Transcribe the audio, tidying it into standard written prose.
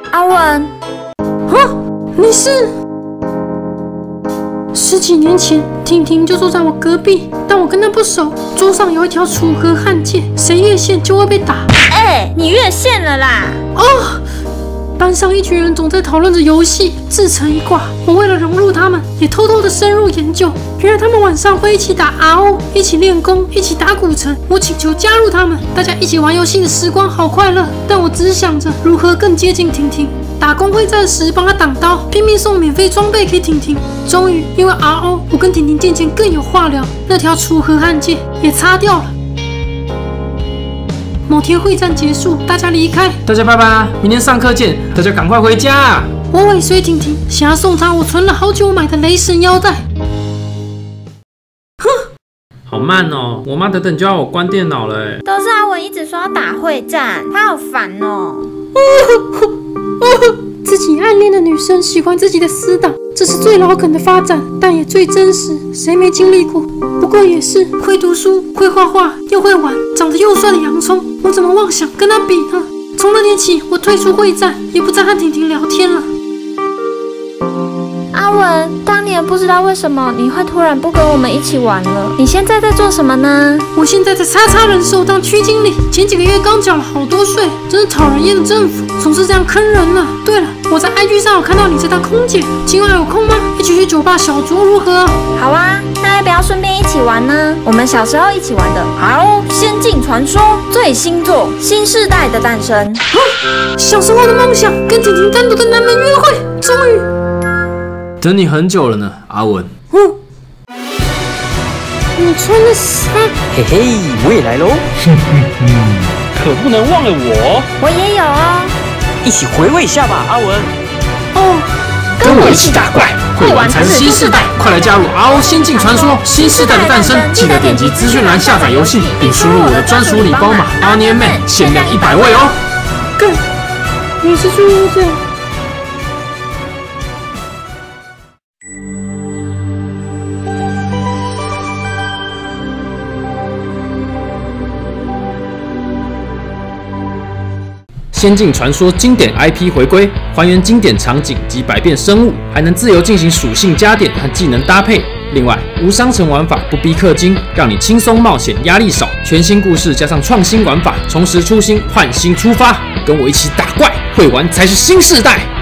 阿文， 啊，你是？10几年前，婷婷就住在我隔壁，但我跟她不熟。桌上有一条楚河汉界，谁越线就会被打。 你越线了啦！ 哦，班上一群人总在讨论着游戏，自成一挂。我为了融入他们，也偷偷的深入研究。原来他们晚上会一起打 RO， 一起练功，一起打古城。我请求加入他们，大家一起玩游戏的时光好快乐。但我只想着如何更接近婷婷。打工会战时帮他挡刀，拼命送免费装备给婷婷。终于因为 RO， 我跟婷婷渐渐更有话聊，那条楚河汉界也擦掉了。某天会战结束，大家离开， 大家拜拜啊！明天上课见，大家赶快回家啊！ 我尾随婷婷，想要送她我存了好久买的雷神腰带。 好慢哦，我妈等等就要我关电脑了哎。 都是阿文一直说要打会战，他好烦哦。 自己暗恋的女生喜欢自己的死党，这是最老梗的发展，但也最真实。谁没经历过？不过也是会读书、会画画、又会玩、长得又帅的洋葱，我怎么妄想跟他比呢？从那天起，我退出会战，也不再和婷婷聊天了。 阿文，当年不知道为什么你会突然不跟我们一起玩了。你现在在做什么呢？ 我现在在XXX人寿当区经理，前几个月刚缴了好多税，真是讨人厌的政府，总是这样坑人呢。对了，我在 IG 上有看到你在当空姐，今晚有空吗？一起去酒吧小酌如何啊？ 好啊，那要不要顺便一起玩呢？我们小时候一起玩的RO仙境传说最新作新世代的诞生。 小时候的梦想，跟婷婷单独的南门约会，终于。 等你很久了呢，阿文。 你穿的衫， 嘿嘿，我也来喽！ 可不能忘了我。 我也有哦， 一起回味一下吧，阿文。 哦， 跟我一起打怪，会玩才是新世代。快来加入 RO 仙境传说新世代的诞生！记得点击资讯栏下载游戏，并输入我的专属礼包码 ONIONMAN， 限量100位哦。 干，你是猪这样。 仙境传说经典 IP 回归，还原经典场景及百变生物，还能自由进行属性加点和技能搭配。另外，无商城玩法，不逼氪金，让你轻松冒险，压力少。全新故事加上创新玩法，重拾初心，换新出发，跟我一起打怪，会玩才是新世代。